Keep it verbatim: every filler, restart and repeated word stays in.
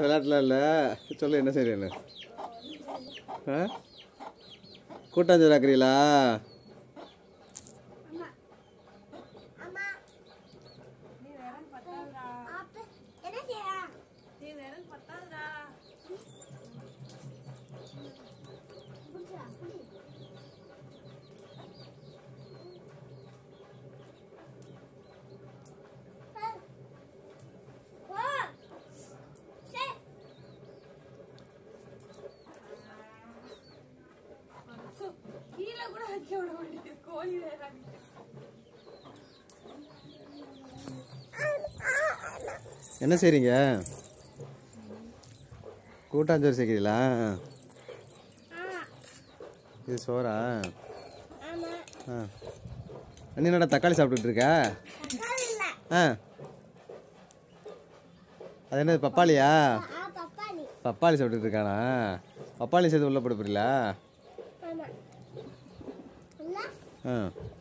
விளையாட்டுலாம் இல்லை. சொல்லு என்ன செய்றேன்னு. ஆ கூட்டாஞ்சோறு ஆக்குறீங்களா? என்ன செய்றீங்க? கூட்டாஞ்சோறு சேர்க்கிறீங்களா? இது சோறா? ஆ நீ என்னடா தக்காளி சாப்பிட்டுட்டு இருக்க? ஆ அது என்னது பப்பாளியா? பப்பாளி சாப்பிட்டுட்டு இருக்கானா? பப்பாளி சேர்த்து உள்ள போட போறீங்களா? ஆ